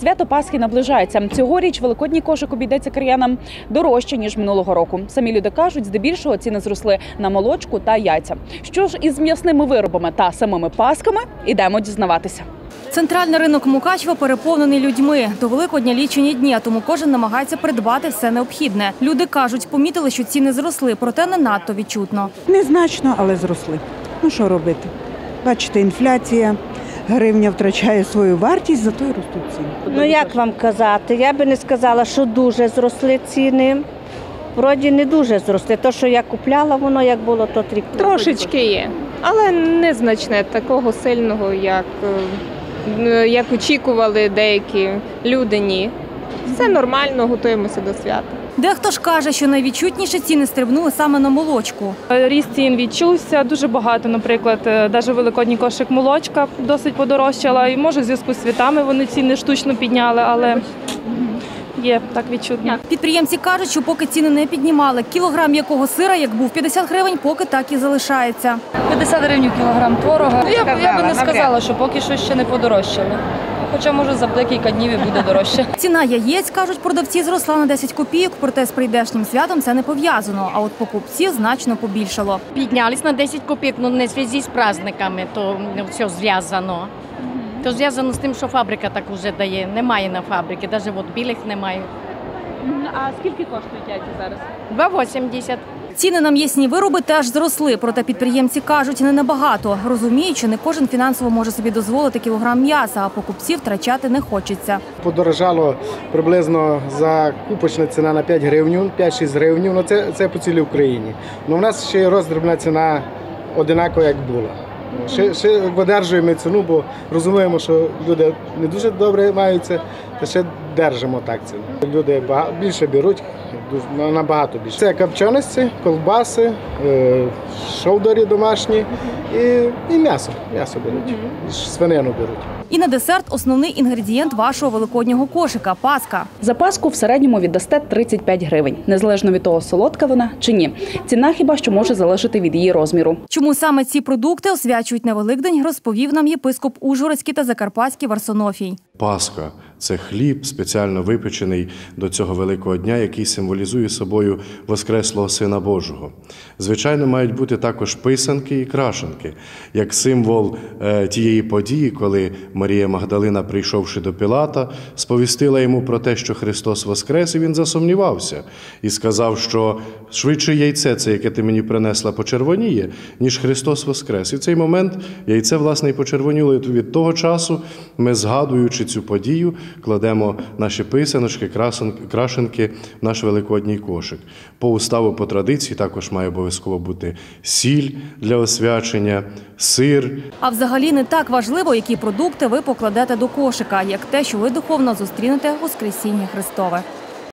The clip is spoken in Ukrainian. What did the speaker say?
Свято Пасхи наближається. Цьогоріч великодній кошик обійдеться киянам дорожче, ніж минулого року. Самі люди кажуть, здебільшого ціни зросли на молочку та яйця. Що ж із м'ясними виробами та самими пасками, ідемо дізнаватися. Центральний ринок Мукачева переповнений людьми. До Великодня лічені дні, а тому кожен намагається придбати все необхідне. Люди кажуть, помітили, що ціни зросли, проте не надто відчутно. Незначно, але зросли. Ну що робити? Бачите, інфляція, гривня втрачає свою вартість, зато й ростуть ціни. Ну як вам казати, я би не сказала, що дуже зросли ціни. Вроді не дуже зросли. Те, що я купляла, воно як було, то тріпно. Трошечки є, але незначне, такого сильного, як очікували деякі люди, ні. Все нормально, готуємося до свята. Дехто ж каже, що найвідчутніше ціни стрибнули саме на молочку. Ріст цін відчувся дуже багато, наприклад, навіть великодній кошик молочка досить подорожчала. І може в зв'язку з святами вони ціни штучно підняли, але є так відчутно. Підприємці кажуть, що поки ціни не піднімали, кілограм м'якого сира, як був 50 гривень, поки так і залишається. 50 гривень кілограм творога. Я би не сказала, що поки що ще не подорожчали. Хоча, може, за декілька днів і буде дорожче. Ціна яєць, кажуть продавці, зросла на 10 копійок, проте з прийдешнім святом це не пов'язано, а от покупців значно побільшало. Піднялись на 10 копійок, але не в зв'язку з праздниками, то все зв'язано. То зв'язано з тим, що фабрика так вже дає. Немає на фабрики, навіть от білих немає. А скільки коштують яйця зараз? 2,80. Ціни на м'ясні вироби теж зросли, проте підприємці кажуть, не набагато. Розуміють, що не кожен фінансово може собі дозволити кілограм м'яса, а покупців втрачати не хочеться. Подорожало приблизно закупочна ціна на 5 гривень, 5-6 гривень, ну це по цілій Україні. Ну, у нас ще роздрібна ціна одинакова, як була. Ще видержуємо ціну, бо розуміємо, що люди не дуже добре маються, та ще держимо так ціну. Люди більше беруть, набагато більше. Це копченості, колбаси, шовдорі домашні і м'ясо. М'ясо беруть, свинину беруть. І на десерт основний інгредієнт вашого великоднього кошика – паска. За паску в середньому віддасте 35 гривень. Незалежно від того, солодка вона чи ні. Ціна хіба що може залежати від її розміру. Чому саме ці продукти освячують на Великдень, розповів нам єпископ Ужгородський та Закарпатський Варсонофій. Пасха – це хліб, спеціально випечений до цього Великого дня, який символізує собою Воскреслого Сина Божого. Звичайно, мають бути також писанки і крашенки, як символ тієї події, коли Марія Магдалина, прийшовши до Пілата, сповістила йому про те, що Христос воскрес, і він засумнівався. І сказав, що швидше яйце це, яке ти мені принесла, почервоніє, ніж Христос воскрес. І в цей момент яйце, власне, і почервоніло. І від того часу ми, згадуючи цю подію, кладемо наші писаночки, крашенки в наш великодній кошик. По уставу, по традиції також має обов'язково бути сіль для освячення, сир. А взагалі не так важливо, які продукти ви покладете до кошика, як те, що ви духовно зустрінете Воскресіння Христове.